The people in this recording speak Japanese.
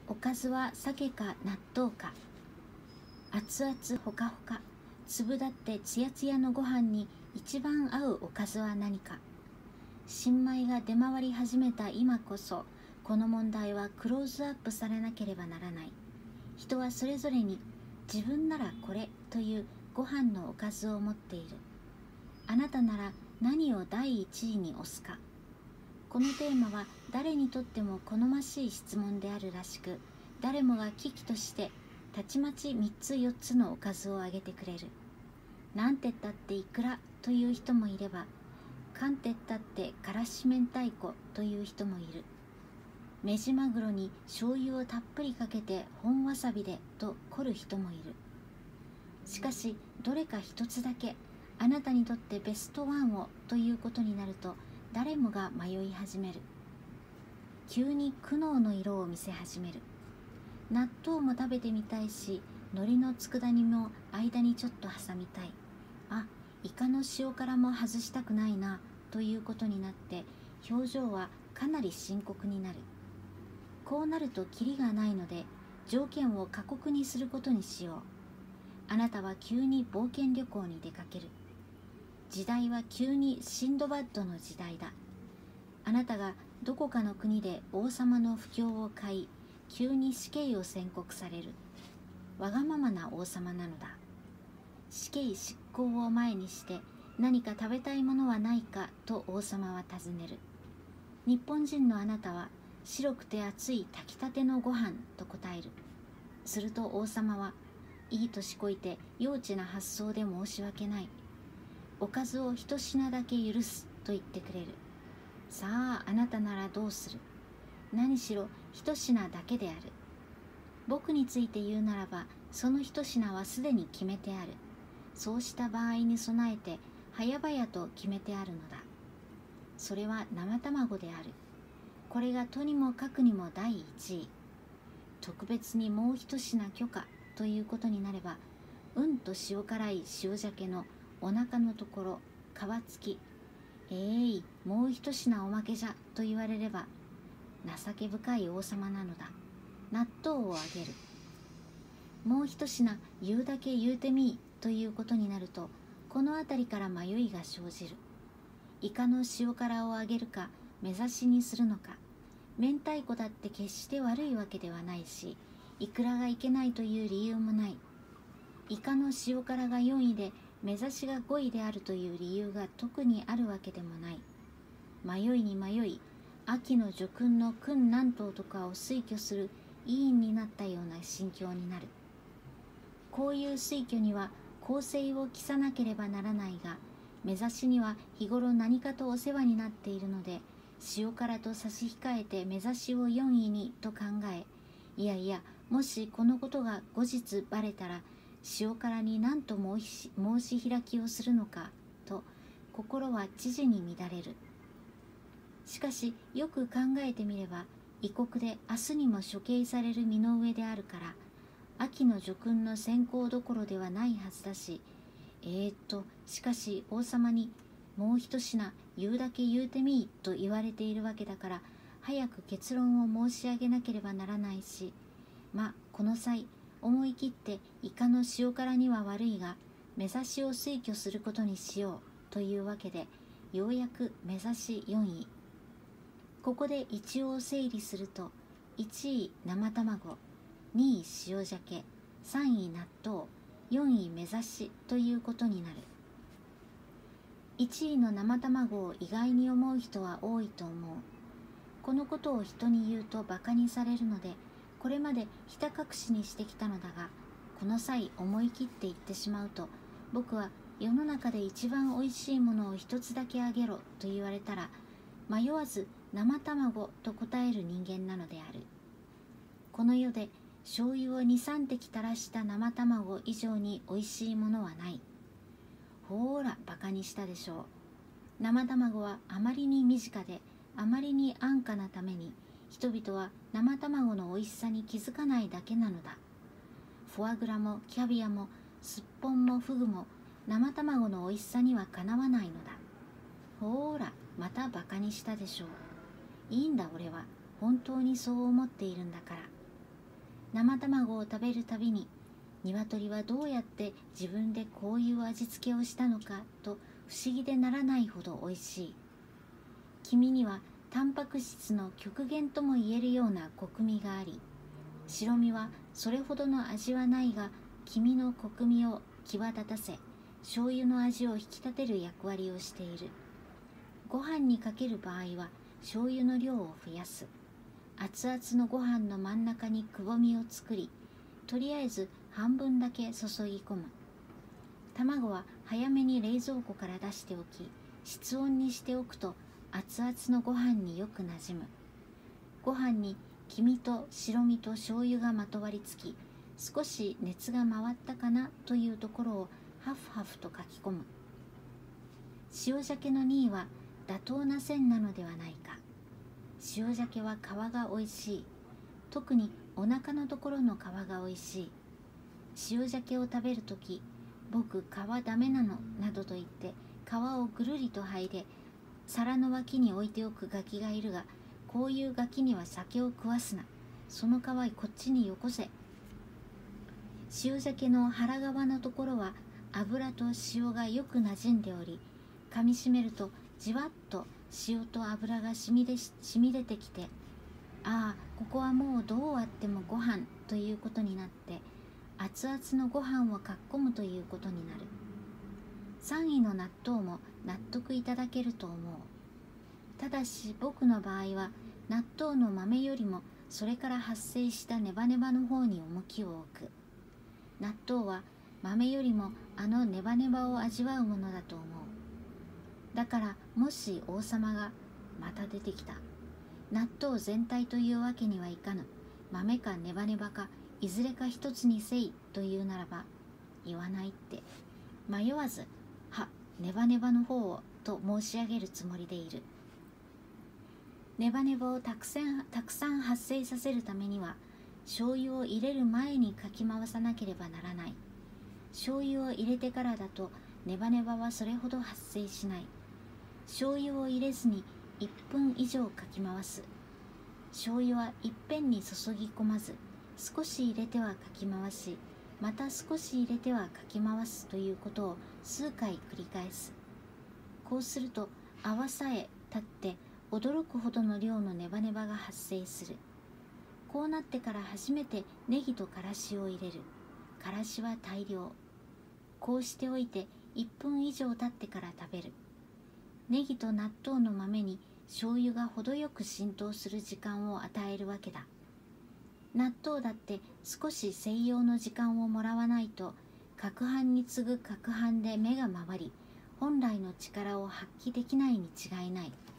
おかずは鮭か納豆か。熱々ほかほか、粒だってつやつやのご飯に一番合うおかずは何か。新米が出回り始めた今こそ、この問題はクローズアップされなければならない。人はそれぞれに自分ならこれというご飯のおかずを持っている。あなたなら何を第一位に推すか。このテーマは誰にとっても好ましい質問であるらしく、誰もが危機としてたちまち3つ4つのおかずを挙げてくれる。なんてったっていくらという人もいれば、かんてったってからし明太子という人もいる。メジマグロに醤油をたっぷりかけて本わさびでと凝る人もいる。しかしどれか一つだけあなたにとってベストワンをということになると、誰もが迷い始める。急に苦悩の色を見せ始める。納豆も食べてみたいし、海苔の佃煮も間にちょっと挟みたい。あ、イカの塩辛も外したくないなということになって、表情はかなり深刻になる。こうなるとキリがないので、条件を過酷にすることにしよう。あなたは急に冒険旅行に出かける。時代は急にシンドバッドの時代だ。あなたがどこかの国で王様の不興を買い、急に死刑を宣告される。わがままな王様なのだ。死刑執行を前にして何か食べたいものはないかと王様は尋ねる。日本人のあなたは白くて熱い炊きたてのご飯と答える。すると王様は、いい年こいて幼稚な発想で申し訳ない。おかずを一品だけ許すと言ってくれる。さあ、あなたならどうする。何しろ一品だけである。僕について言うならば、その一品はすでに決めてある。そうした場合に備えて早々と決めてあるのだ。それは生卵である。これがとにもかくにも第一位。特別にもう一品許可ということになれば、うんと塩辛い塩鮭のお腹のところ皮付き、もう一品おまけじゃと言われれば、情け深い王様なのだ。納豆をあげる。もう一品言うだけ言うてみいということになると、この辺りから迷いが生じる。イカの塩辛をあげるか目指しにするのか。明太子だって決して悪いわけではないし、イクラがいけないという理由もない。イカの塩辛が4位で目指しが5位であるという理由が特にあるわけでもない。迷いに迷い、秋の叙勲の勲南東とかを推挙する委員になったような心境になる。こういう推挙には公正を期さなければならないが、目指しには日頃何かとお世話になっているので、塩辛と差し控えて目指しを4位にと考え、いやいや、もしこのことが後日バレたら、塩辛に何と申し開きをするのかと心は知事に乱れる。しかしよく考えてみれば、異国で明日にも処刑される身の上であるから、秋の叙勲の選考どころではないはずだし、しかし王様にもう一品言うだけ言うてみいと言われているわけだから、早く結論を申し上げなければならないし、この際思い切ってイカの塩辛には悪いが目指しを推挙することにしようというわけで、ようやく目指し4位。ここで一応整理すると、1位生卵、2位塩鮭、3位納豆、4位目指しということになる。1位の生卵を意外に思う人は多いと思う。このことを人に言うとバカにされるので、これまでひた隠しにしてきたのだが、この際思い切って言ってしまうと、僕は世の中で一番おいしいものを一つだけあげろと言われたら、迷わず生卵と答える人間なのである。この世で醤油を2、3滴垂らした生卵以上においしいものはない。ほーら、バカにしたでしょう。生卵はあまりに身近で、あまりに安価なために、人々は生卵のおいしさに気づかないだけなのだ。フォアグラもキャビアもすっぽんもフグも生卵のおいしさにはかなわないのだ。ほーら、またバカにしたでしょう。いいんだ俺は、本当にそう思っているんだから。 生卵を食べるたびに、鶏はどうやって自分でこういう味付けをしたのかと不思議でならないほどおいしい。黄身にはタンパク質の極限ともいえるようなコク味があり、白身はそれほどの味はないが、黄身のコク味を際立たせ、醤油の味を引き立てる役割をしている。ご飯にかける場合は醤油の量を増やす。熱々のご飯の真ん中にくぼみを作り、とりあえず半分だけ注ぎ込む。卵は早めに冷蔵庫から出しておき、室温にしておくと熱々のご飯によくなじむ。ご飯に黄身と白身と醤油がまとわりつき、少し熱が回ったかなというところをハフハフとかき込む。塩鮭の2位は妥当な線なのではないか。塩鮭は皮がおいしい。特にお腹のところの皮がおいしい。塩鮭を食べるとき、僕皮ダメなのなどと言って皮をぐるりと剥いで皿の脇に置いておくガキがいるが、こういうガキには酒を食わすな。その皮こっちによこせ。塩鮭の腹側のところは油と塩がよくなじんでおり、噛みしめるとじわっと塩と油がしみ出てきて、ああここはもうどうあってもご飯ということになって、熱々のご飯をかっこむということになる。3位の納豆も納得いただけると思う。ただし僕の場合は納豆の豆よりもそれから発生したネバネバの方に重きを置く。納豆は豆よりもあのネバネバを味わうものだと思う。だからもし王様がまた出てきた、納豆全体というわけにはいかぬ、豆かネバネバかいずれか一つにせいというならば、言わないって迷わずネバネバの方をと申し上げるつもりでいる。ネバネバをたくさん発生させるためには醤油を入れる前にかき回さなければならない。醤油を入れてからだとネバネバはそれほど発生しない。醤油を入れずに1分以上かき回す。醤油はいっぺんに注ぎ込まず、少し入れてはかき回し、また少し入れてはかき回すということを数回繰り返す。こうすると泡さえ立って驚くほどの量のネバネバが発生する。こうなってから初めてネギとからしを入れる。からしは大量。こうしておいて1分以上経ってから食べる。ネギと納豆の豆に醤油が程よく浸透する時間を与えるわけだ。納豆だって少し専用の時間をもらわないと、攪拌に次ぐ攪拌で目が回り、本来の力を発揮できないに違いない。